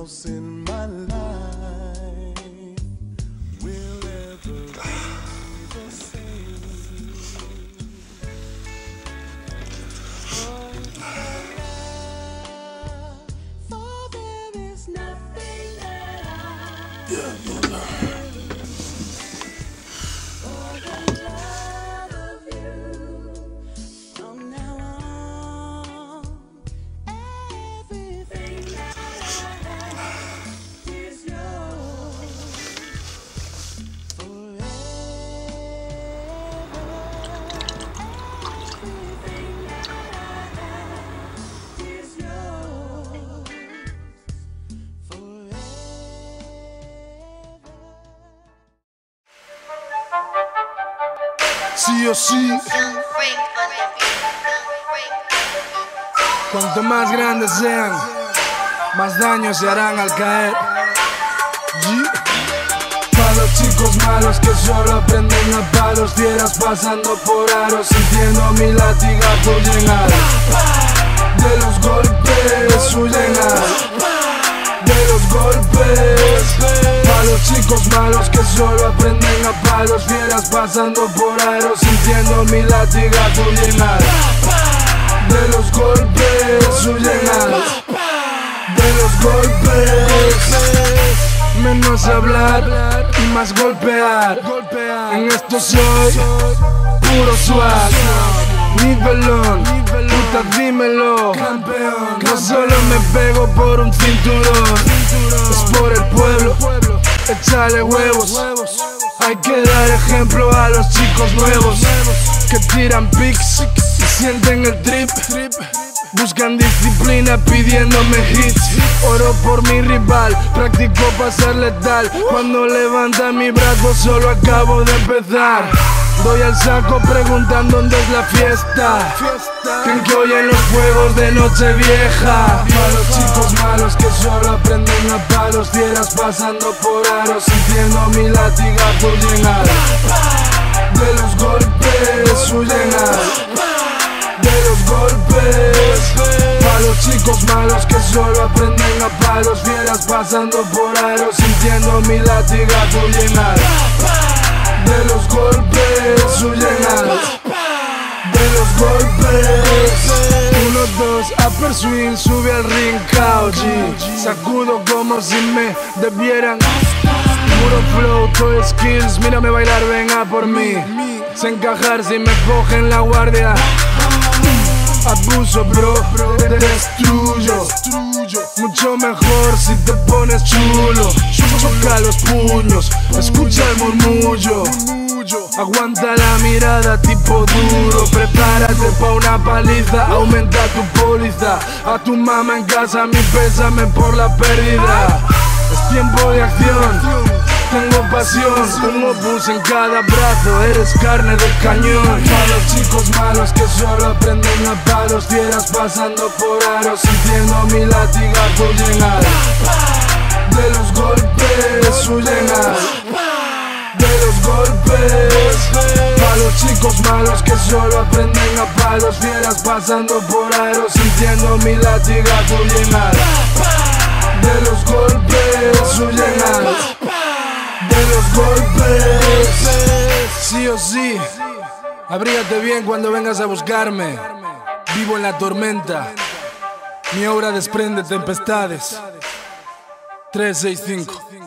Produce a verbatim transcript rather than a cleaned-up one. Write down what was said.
else in my life will ever be the same. Oh, for there is nothing that I yeah, yeah. Sí o sí, cuanto más grandes sean, más daño se harán al caer. Yeah. Para los chicos malos que solo aprenden a palos, fieras pasando por aros, sintiendo mi latigazo llenar. De los golpes huyen a, de los golpes. Para los chicos malos que solo aprenden a palos, fieras pasando por aros, sintiendo mi latigazo llenar. De los golpes huyen a, de los golpes. Menos hablar y más golpear. En esto soy puro swag, nivelón, puta dímelo. No solo me pego por un cinturón, es por el pueblo, échale huevos. Hay que dar ejemplo a los chicos nuevos que tiran pics y sienten el trip. Buscan disciplina pidiéndome hits. Oro por mi rival, practico pasar letal. Cuando levanta mi brazo solo acabo de empezar. Doy al saco preguntando dónde es la fiesta. ¿Quién que oyen los fuegos de Nochevieja? Para los chicos malos que solo aprenden a palos, fieras pasando por aros, sintiendo mi latigazo llenar. De los golpes huyen a, de los golpes. Para los chicos malos que solo aprenden a palos, fieras pasando por aros, sintiendo mi latigazo llenar. De los golpes huyen a, de los golpes. Uno, dos, upper swing, sube al ring, K O G. Sacudo como si me debieran. Puro flow, todo skills, mírame bailar, venga por mí. Sé encajar si me cogen la guardia. Abuso, bro, te destruyo. Mucho mejor si te pones chulo. Choca los puños, escucha el murmullo. Aguanta la mirada tipo duro. Prepárate pa' una paliza, aumenta tu póliza. A tu mamá en casa mi pésame por la pérdida. Es tiempo de acción, tengo pasión, un opus en cada brazo, eres carne de cañón. Para los chicos malos que solo aprenden a palos, fieras pasando por aros, sintiendo mi latigazo llenar. De los golpes huyen a, de los golpes. Para los chicos malos que solo aprenden a palos, fieras pasando por aros, sintiendo mi latigazo llenar. De los golpes huyen a, de los golpes. Sí o sí, abrígate bien cuando vengas a buscarme. Vivo en la tormenta, mi obra desprende tempestades. Tres, seis, cinco.